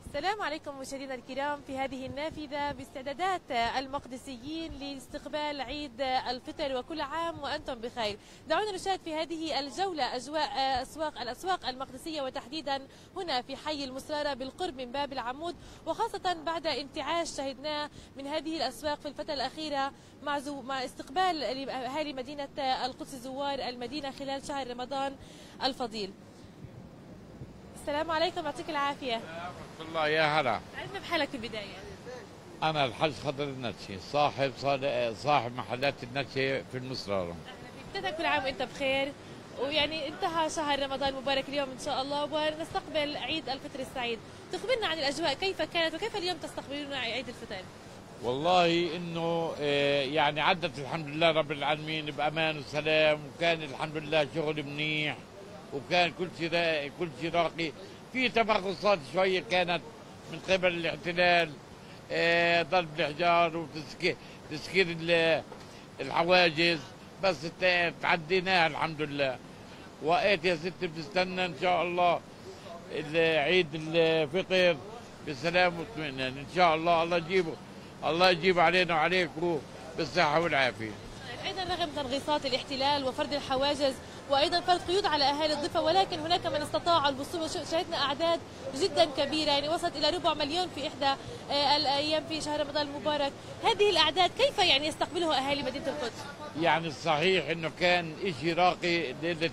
السلام عليكم مشاهدينا الكرام في هذه النافذة باستعدادات المقدسيين لاستقبال عيد الفطر، وكل عام وأنتم بخير. دعونا نشاهد في هذه الجولة أجواء الأسواق المقدسية، وتحديدا هنا في حي المسرارة بالقرب من باب العمود، وخاصة بعد انتعاش شهدناه من هذه الأسواق في الفترة الأخيرة مع استقبال أهالي مدينة القدس زوار المدينة خلال شهر رمضان الفضيل. السلام عليكم، يعطيك العافية. ورحمة الله. يا هلا. عرفنا بحالك في البداية. أنا الحاج خضر النتشي، صاحب محلات النتشي في المسرارة. بداية كل عام وأنت بخير، ويعني انتهى شهر رمضان المبارك اليوم إن شاء الله، ونستقبل عيد الفطر السعيد. تخبرنا عن الأجواء كيف كانت وكيف اليوم تستقبلون عيد الفطر؟ والله إنه يعني عدت الحمد لله رب العالمين بأمان وسلام، وكان الحمد لله شغل منيح، وكان كل شيء راقي. في تمغصات شويه كانت من قبل الاحتلال، ضرب الحجار وتسكير الحواجز، بس تعديناها الحمد لله. وقيت يا ستي بنستنى ان شاء الله عيد الفطر بسلام واطمئنان ان شاء الله. الله يجيب علينا وعليكم بالصحه والعافيه. ايضا رغم تنغيصات الاحتلال وفرض الحواجز وايضا فرض قيود على اهالي الضفه، ولكن هناك من استطاعوا الوصول، شهدنا اعداد جدا كبيره، يعني وصلت الى 400 مليون في احدى الايام في شهر رمضان المبارك. هذه الاعداد كيف يعني يستقبلها اهالي مدينه القدس؟ يعني الصحيح انه كان شيء راقي ليله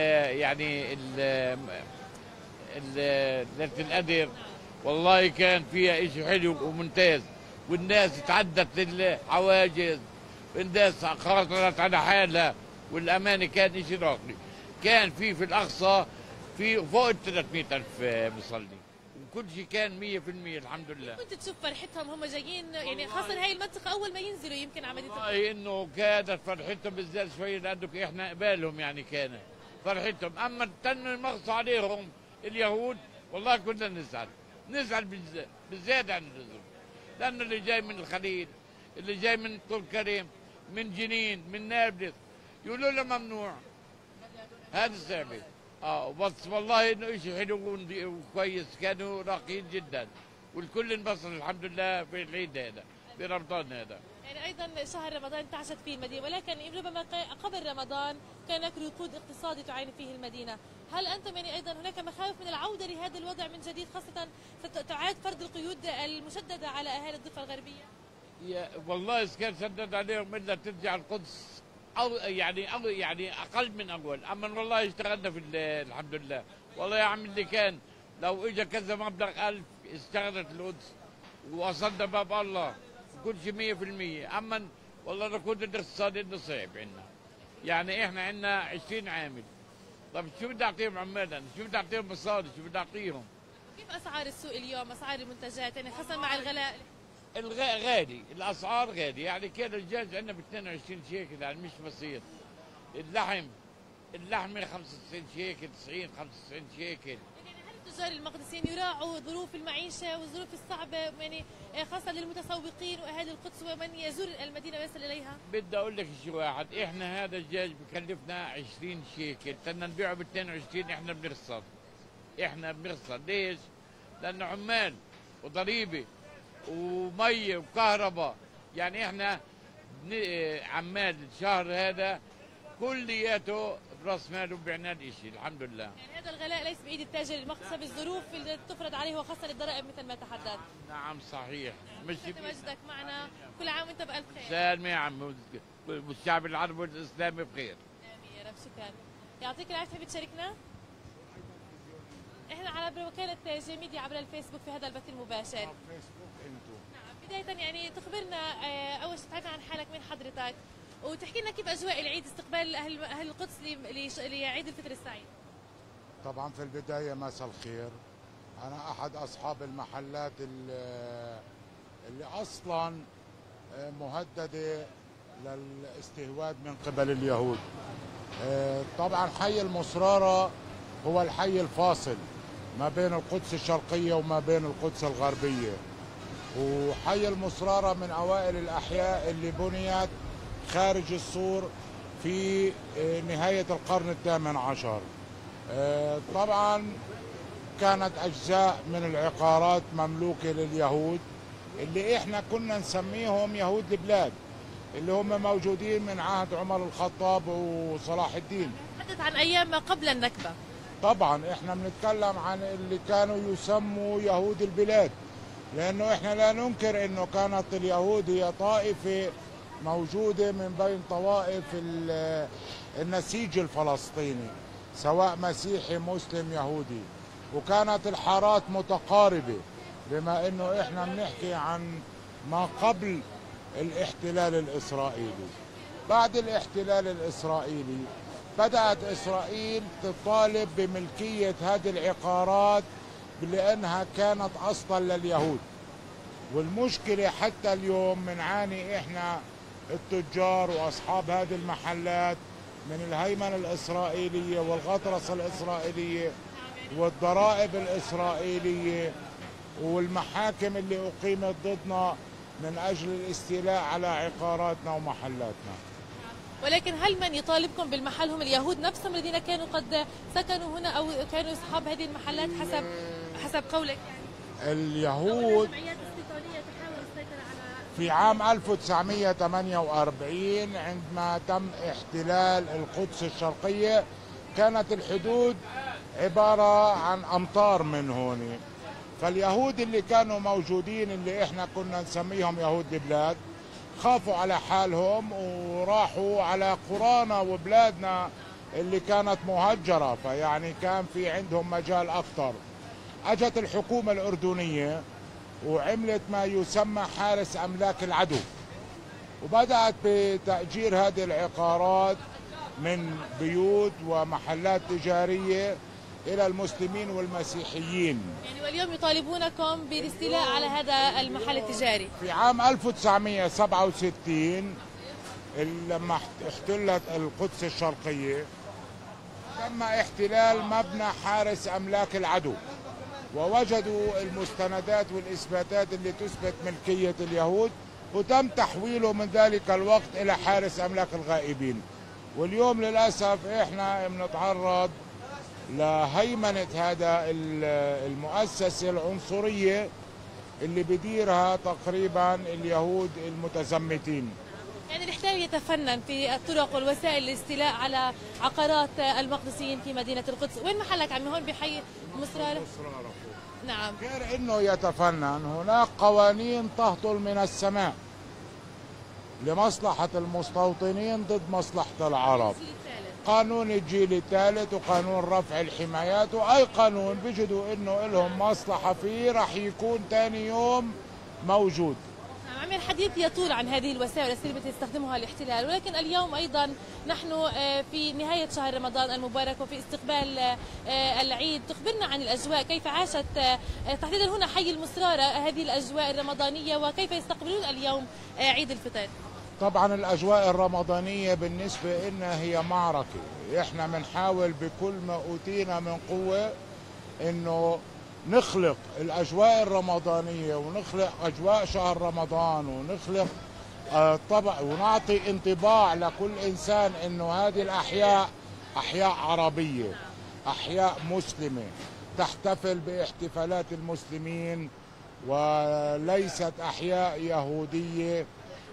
ليله القدر. والله كان فيها شيء حلو وممتاز، والناس تعدت الحواجز، الناس خاطرت على حالها، والأمانة كان شيء راقي. كان في الأقصى في فوق ال 300,000 مصلي، وكل شيء كان 100% الحمد لله. كنت تشوف فرحتهم هم جايين، يعني خاصة هاي المنطقة أول ما ينزلوا يمكن على مدينة والله إنه كانت فرحتهم بالذات شوية، لأنه إحنا قبالهم يعني كانت فرحتهم. أما تن المغص عليهم اليهود والله كنا نزعل بالزيادة عن اللزوم، لأنه اللي جاي من الخليل، اللي جاي من طول كريم، من جنين، من نابلس، يقولوا له ممنوع. هذا صعب. بس والله انه شيء حلو وكويس، كانوا راقيين جدا، والكل انبسط الحمد لله في العيد هذا، في رمضان هذا. يعني ايضا شهر رمضان انتعشت فيه المدينه، ولكن ربما قبل رمضان كان هناك ركود اقتصادي تعاني فيه المدينه. هل انتم يعني ايضا هناك مخاوف من العوده لهذا الوضع من جديد، خاصه ستعاد فرض القيود المشدده على اهالي الضفه الغربيه؟ والله اذا كان شدد عليهم الا ترجع القدس او يعني اقل من اول. اما والله اشتغلنا في الحمد لله. والله يا عم اللي كان لو اجى كذا مبلغ 1000 اشتغلت القدس ووصلنا باب الله كل شيء 100%. اما والله ركود الاقتصادي انه صعب عندنا، يعني احنا عندنا 20 عامل. طب شو بدي اعطيهم عمالا؟ شو بدي اعطيهم مصاري؟ شو بدي اعطيهم؟ كيف اسعار السوق اليوم، اسعار المنتجات يعني خاصه مع الغلاء؟ غالي، الاسعار غالي. يعني كيلو الدجاج عندنا ب 22 شيكل، يعني مش بسيط. اللحمه 95 شيكل، 95 شيكل. يعني هل التجار المقدسيين يراعوا ظروف المعيشه والظروف الصعبه، يعني خاصه للمتسوقين واهالي القدس ومن يزور المدينه ويصل اليها؟ بدي اقول لك شيء واحد، احنا هذا الدجاج بكلفنا 20 شيكل، بدنا نبيعه ب 22. احنا بنخسر. ليش؟ لانه عمال وضريبه ومي وكهرباء. يعني احنا عمال الشهر هذا كلياته براس ماله بعناه الشيء الحمد لله. يعني هذا الغلاء ليس بايد التاجر المقصى، الظروف اللي تفرض عليه وخاصه الضرائب مثل ما تحدثت. نعم صحيح. مش مجدك معنا، كل عام وانت بالف خير. سالم يا عم، والشعب العربي والاسلامي بخير. امين يا رب. شكرا، يعطيك العافيه. بتشاركنا احنا على وكاله جي ميديا عبر الفيسبوك في هذا البث المباشر. فيسبوك انتم. نعم، بدايه يعني تخبرنا اول شيء تعرفنا عن حالك، من حضرتك، وتحكي لنا كيف اجواء العيد، استقبال اهل القدس لعيد الفطر السعيد. طبعا في البدايه مساء الخير. انا احد اصحاب المحلات اللي اصلا مهدده للاستهواد من قبل اليهود. طبعا حي المسرارة هو الحي الفاصل ما بين القدس الشرقية وما بين القدس الغربية، وحي المسرارة من أوائل الأحياء اللي بنيت خارج السور في نهاية القرن الثامن عشر. طبعا كانت أجزاء من العقارات مملوكة لليهود اللي إحنا كنا نسميهم يهود البلاد، اللي هم موجودين من عهد عمر الخطاب وصلاح الدين. تحدث عن أيام ما قبل النكبة. طبعا إحنا بنتكلم عن اللي كانوا يسموا يهود البلاد، لأنه إحنا لا ننكر أنه كانت اليهود هي طائفة موجودة من بين طوائف النسيج الفلسطيني، سواء مسيحي مسلم يهودي، وكانت الحارات متقاربة، بما أنه إحنا بنحكي عن ما قبل الاحتلال الإسرائيلي. بعد الاحتلال الإسرائيلي بدأت إسرائيل تطالب بملكية هذه العقارات لأنها كانت أصلا لليهود. والمشكلة حتى اليوم بنعاني إحنا التجار وأصحاب هذه المحلات من الهيمنة الإسرائيلية والغطرسة الإسرائيلية والضرائب الإسرائيلية والمحاكم اللي أقيمت ضدنا من أجل الاستيلاء على عقاراتنا ومحلاتنا. ولكن هل من يطالبكم بالمحل هم اليهود نفسهم الذين كانوا قد سكنوا هنا أو كانوا أصحاب هذه المحلات حسب قولك؟ اليهود في عام 1948 عندما تم احتلال القدس الشرقية كانت الحدود عبارة عن أمتار من هون، فاليهود اللي كانوا موجودين اللي احنا كنا نسميهم يهود البلاد خافوا على حالهم وراحوا على قرانا وبلادنا اللي كانت مهجرة، فيعني كان في عندهم مجال أكثر. أجت الحكومة الأردنية وعملت ما يسمى حارس أملاك العدو، وبدأت بتأجير هذه العقارات من بيوت ومحلات تجارية إلى المسلمين والمسيحيين. يعني واليوم يطالبونكم بالاستيلاء على هذا المحل التجاري. في عام 1967 لما احتلت القدس الشرقية تم احتلال مبنى حارس أملاك العدو، ووجدوا المستندات والإثباتات اللي تثبت ملكية اليهود، وتم تحويله من ذلك الوقت إلى حارس أملاك الغائبين. واليوم للأسف إحنا بنتعرض لهيمنة هذا المؤسسة العنصرية اللي بديرها تقريبا اليهود المتزمتين. يعني الاحتلال يتفنن في الطرق والوسائل للاستيلاء على عقارات المقدسيين في مدينة القدس. وين محلك عمي؟ هون بحي مصرارة. نعم. غير انه يتفنن، هناك قوانين تهطل من السماء لمصلحة المستوطنين ضد مصلحة العرب. قانون الجيل الثالث وقانون رفع الحمايات واي قانون بيجدوا انه لهم مصلحة فيه رح يكون ثاني يوم موجود. عمي الحديث يطول عن هذه الوسائل التي يستخدمها الاحتلال، ولكن اليوم ايضا نحن في نهاية شهر رمضان المبارك وفي استقبال العيد. تخبرنا عن الاجواء، كيف عاشت تحديدا هنا حي المصرارة هذه الاجواء الرمضانية، وكيف يستقبلون اليوم عيد الفطر؟ طبعا الأجواء الرمضانية بالنسبة لنا هي معركة، احنا بنحاول بكل ما أوتينا من قوة انه نخلق الأجواء الرمضانية ونخلق أجواء شهر رمضان ونخلق طبع ونعطي انطباع لكل إنسان انه هذه الأحياء أحياء عربية، أحياء مسلمة تحتفل باحتفالات المسلمين وليست أحياء يهودية.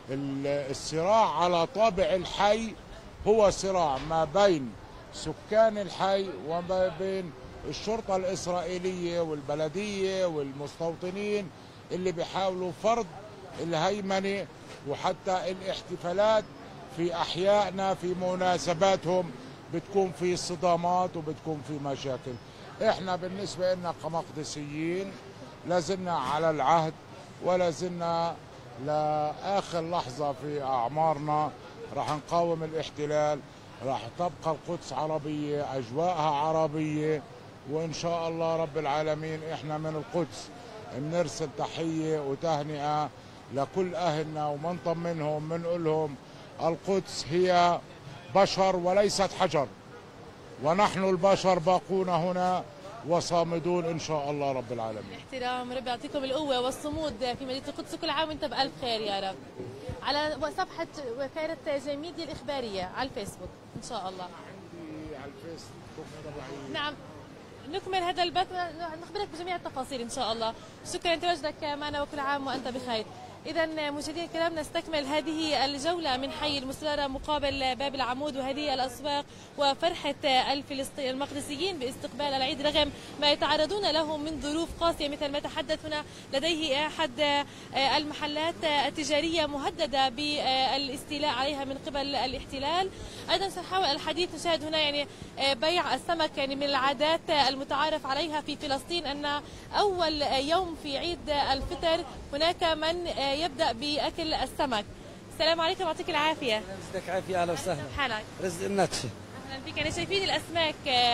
الصراع على طابع الحي هو صراع ما بين سكان الحي وما بين الشرطة الإسرائيلية والبلدية والمستوطنين اللي بيحاولوا فرض الهيمنة وحتى الاحتفالات في أحيائنا في مناسباتهم بتكون في صدامات وبتكون في مشاكل. احنا بالنسبة لنا كمقدسيين لازلنا على العهد ولازلنا لآخر لحظة في أعمارنا راح نقاوم الاحتلال، راح تبقى القدس عربية، أجواءها عربية، وإن شاء الله رب العالمين إحنا من القدس بنرسل تحية وتهنئة لكل أهلنا ومنطمنهم بنقول لهم القدس هي بشر وليست حجر، ونحن البشر باقون هنا وصامدون إن شاء الله رب العالمين. احترام، ربي يعطيكم القوة والصمود في مدينة القدس، كل عام وانت بألف خير يا رب. على صفحة وكالة جيميديا الإخبارية على الفيسبوك إن شاء الله. عندي على الفيسبوك. نعم نكمل هذا البث نخبرك بجميع التفاصيل إن شاء الله. شكرا لتواجدك معنا وكل عام وأنت بخير. إذا مشاهدينا الكرام نستكمل هذه الجولة من حي المسرارة مقابل باب العمود وهذه الأسواق وفرحة المقدسيين باستقبال العيد رغم ما يتعرضون له من ظروف قاسية مثل ما تحدث هنا لديه أحد المحلات التجارية مهددة بالاستيلاء عليها من قبل الاحتلال. أيضا سنحاول الحديث. نشاهد هنا يعني بيع السمك يعني من العادات المتعارف عليها في فلسطين أن أول يوم في عيد الفطر هناك من يبدأ بأكل السمك. السلام عليكم يعطيك العافية. رزقك عافية. أهلا وسهلا. حالك؟ رزق النتشة. أهلا فيك. يعني شايفين الأسماك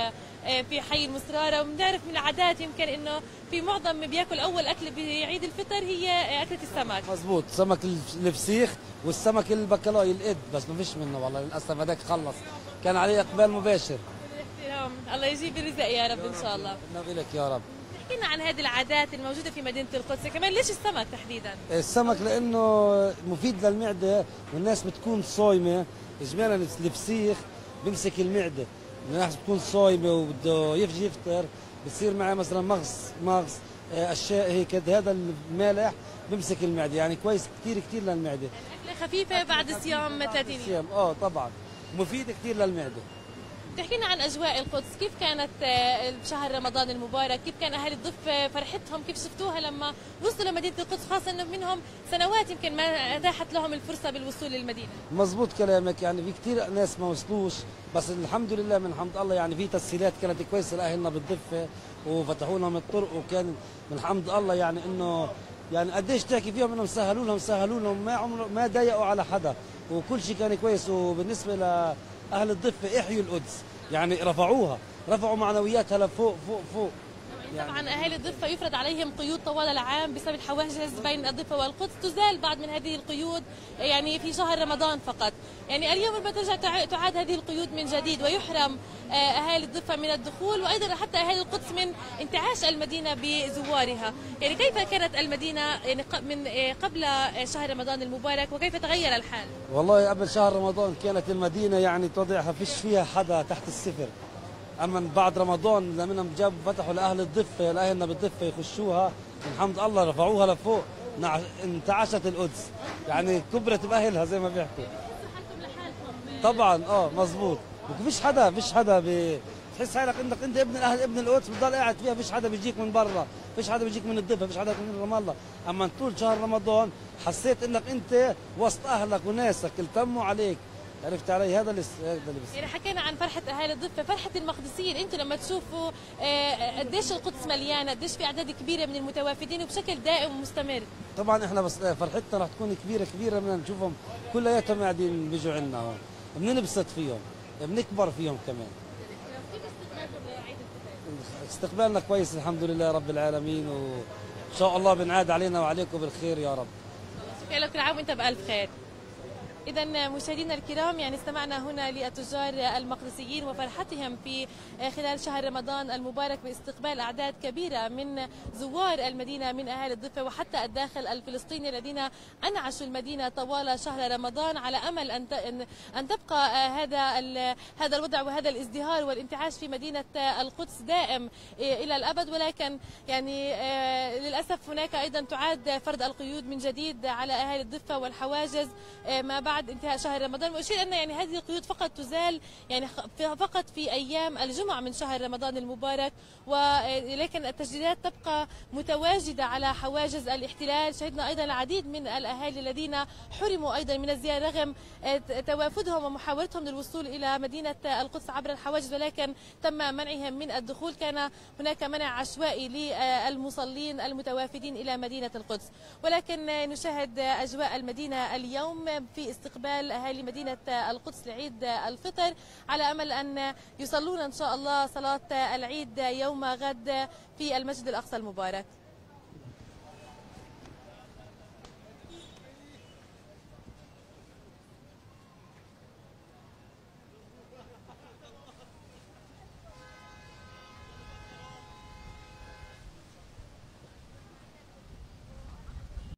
في حي المسرارة وبنعرف من العادات يمكن إنه في معظم بياكل أول أكل بعيد الفطر هي أكلة السمك. مزبوط. سمك الفسيخ والسمك البكلاوي القد بس ما فيش منه والله للأسف هذاك خلص. كان عليه إقبال مباشر. الله يجيب الرزق يا رب إن شاء الله. لك يا رب. احكي لنا عن هذه العادات الموجودة في مدينة القدس، كمان ليش السمك تحديدا؟ السمك لأنه مفيد للمعدة والناس بتكون صايمة. إجمالا الفسيخ بيمسك المعدة، الناس بتكون صايمة وبده يفطر بصير معه مثلا مغص أشياء هيك. هذا المالح بيمسك المعدة يعني كويس كثير للمعدة. أكلة خفيفة بعد صيام 30 يوم. طبعا مفيد كثير للمعدة. تحكينا عن أجواء القدس، كيف كانت شهر رمضان المبارك؟ كيف كان أهل الضفة فرحتهم؟ كيف شفتوها لما وصلوا لمدينة القدس، خاصة أنه منهم سنوات يمكن ما أتاحت لهم الفرصة بالوصول للمدينة؟ مزبوط كلامك. يعني في كثير ناس ما وصلوش بس الحمد لله من حمد الله يعني في تسهيلات كانت كويسة لأهلنا بالضفة وفتحوا لهم الطرق وكان من حمد الله يعني إنه يعني قديش تحكي فيهم انهم سهلوا لهم ما ضايقوا على حدا وكل شيء كان كويس. وبالنسبه لاهل الضفه احيوا القدس يعني رفعوا معنوياتها لفوق فوق. يعني طبعا اهالي الضفه يفرض عليهم قيود طوال العام بسبب الحواجز بين الضفه والقدس، تزال بعض من هذه القيود يعني في شهر رمضان فقط. يعني اليوم ترجع تعاد هذه القيود من جديد ويحرم اهالي الضفه من الدخول وايضا حتى اهالي القدس من انتعاش المدينه بزوارها. يعني كيف كانت المدينه يعني من قبل شهر رمضان المبارك وكيف تغير الحال؟ والله قبل شهر رمضان كانت المدينه يعني تضيعها فيش فيها حدا تحت الصفر. اما من بعد رمضان لما جابوا فتحوا لاهل الضفه لاهلنا بالضفه يخشوها الحمد الله رفعوها لفوق انتعشت القدس يعني كبرت باهلها زي ما بيحكوا. طبعا مزبوط. وفيش حدا بتحس حالك انت ابن الاهل ابن القدس بتضل قاعد فيها. فيش حدا بيجيك من برا، فيش حدا بيجيك من الضفه، فيش حدا من رام الله. اما طول شهر رمضان حسيت انك انت وسط اهلك وناسك التموا عليك. عرفت علي؟ هذا اللي يعني حكينا عن فرحة أهالي الضفة، فرحة المقدسيين، أنتم لما تشوفوا قديش القدس مليانة، قديش في أعداد كبيرة من المتوافدين وبشكل دائم ومستمر. طبعا احنا بس فرحتنا رح تكون كبيرة بدنا نشوفهم كلياتهم قاعدين بيجوا عندنا هون، بننبسط فيهم، بنكبر فيهم كمان. كيف استقبالكم لعيد الفطر؟ استقبالنا كويس الحمد لله رب العالمين وإن شاء الله بنعاد علينا وعليكم بالخير يا رب. شكرا لك، كل عام وأنت بألف خير. إذا مشاهدينا الكرام يعني استمعنا هنا للتجار المقدسيين وفرحتهم في خلال شهر رمضان المبارك باستقبال أعداد كبيرة من زوار المدينة من أهالي الضفة وحتى الداخل الفلسطيني الذين أنعشوا المدينة طوال شهر رمضان على أمل أن تبقى هذا الوضع وهذا الازدهار والانتعاش في مدينة القدس دائم إلى الأبد. ولكن يعني للأسف هناك أيضا تعاد فرض القيود من جديد على أهالي الضفة والحواجز ما بعد انتهاء شهر رمضان. وأشير أن يعني هذه القيود فقط تزال يعني فقط في أيام الجمعة من شهر رمضان المبارك، ولكن التسجيلات تبقى متواجدة على حواجز الاحتلال. شهدنا أيضا العديد من الأهالي الذين حرموا أيضا من الزيارة رغم توافدهم ومحاولتهم للوصول إلى مدينة القدس عبر الحواجز، ولكن تم منعهم من الدخول. كان هناك منع عشوائي للمصلين المتوافدين إلى مدينة القدس. ولكن نشاهد أجواء المدينة اليوم في استقبال أهالي مدينة القدس لعيد الفطر على أمل أن يصلون إن شاء الله صلاة العيد يوم غد في المسجد الأقصى المبارك.